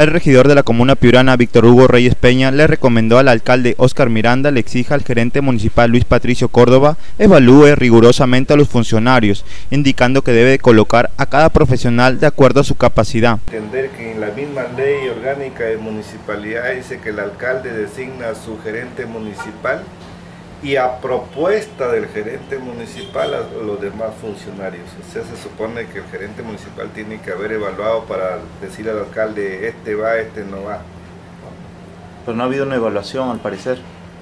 El regidor de la comuna piurana, Víctor Hugo Reyes Peña, le recomendó al alcalde Óscar Miranda le exija al gerente municipal Luis Patricio Córdoba evalúe rigurosamente a los funcionarios, indicando que debe colocar a cada profesional de acuerdo a su capacidad. Entender que en la misma ley orgánica de municipalidad dice que el alcalde designa a su gerente municipal y a propuesta del gerente municipal a los demás funcionarios. O sea, se supone que el gerente municipal tiene que haber evaluado para decir al alcalde, este va, este no va. Pero no ha habido una evaluación, al parecer.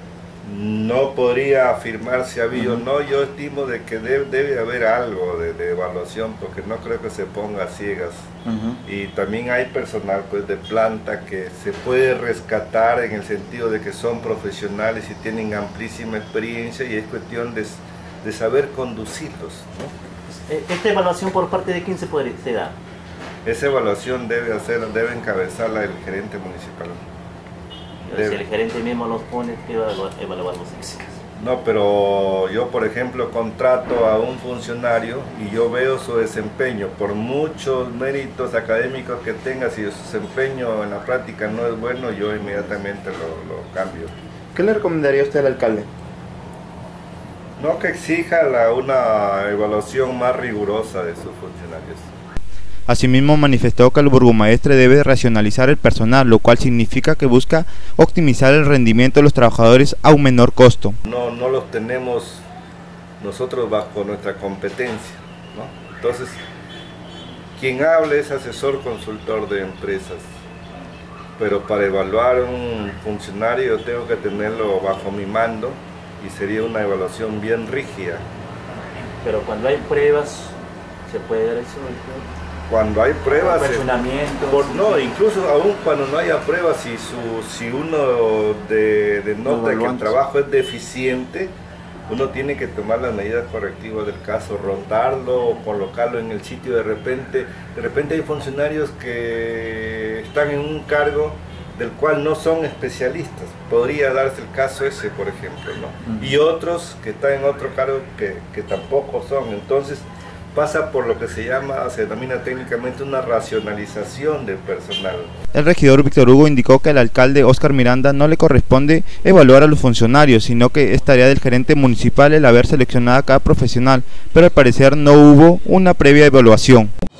No podría afirmar si ha habido, no, yo estimo de que debe haber algo de evaluación, porque no creo que se ponga a ciegas. Y también hay personal pues de planta que se puede rescatar en el sentido de que son profesionales y tienen amplísima experiencia, y es cuestión de saber conducirlos, ¿no? ¿Esta evaluación por parte de quién se da? Esa evaluación debe encabezarla el gerente municipal. Si el gerente mismo los pone, ¿qué va a evaluar los físicos? No, pero yo, por ejemplo, contrato a un funcionario y yo veo su desempeño, por muchos méritos académicos que tenga, si su desempeño en la práctica no es bueno, yo inmediatamente lo cambio. ¿Qué le recomendaría usted al alcalde? No, que exija una evaluación más rigurosa de sus funcionarios. Asimismo, manifestó que el burgomaestre debe racionalizar el personal, lo cual significa que busca optimizar el rendimiento de los trabajadores a un menor costo. No los tenemos nosotros bajo nuestra competencia, ¿no? Entonces, quien hable es asesor consultor de empresas, pero para evaluar un funcionario yo tengo que tenerlo bajo mi mando y sería una evaluación bien rígida. Pero cuando hay pruebas, ¿se puede dar eso? Cuando hay pruebas, no, incluso aún cuando no haya pruebas, si uno denota que el trabajo es deficiente, uno tiene que tomar las medidas correctivas del caso, rotarlo o colocarlo en el sitio. De repente hay funcionarios que están en un cargo del cual no son especialistas, podría darse el caso ese, por ejemplo, ¿no? Y otros que están en otro cargo que tampoco son. Entonces pasa por lo que se denomina técnicamente una racionalización del personal. El regidor Víctor Hugo indicó que al alcalde Óscar Miranda no le corresponde evaluar a los funcionarios, sino que es tarea del gerente municipal el haber seleccionado a cada profesional, pero al parecer no hubo una previa evaluación.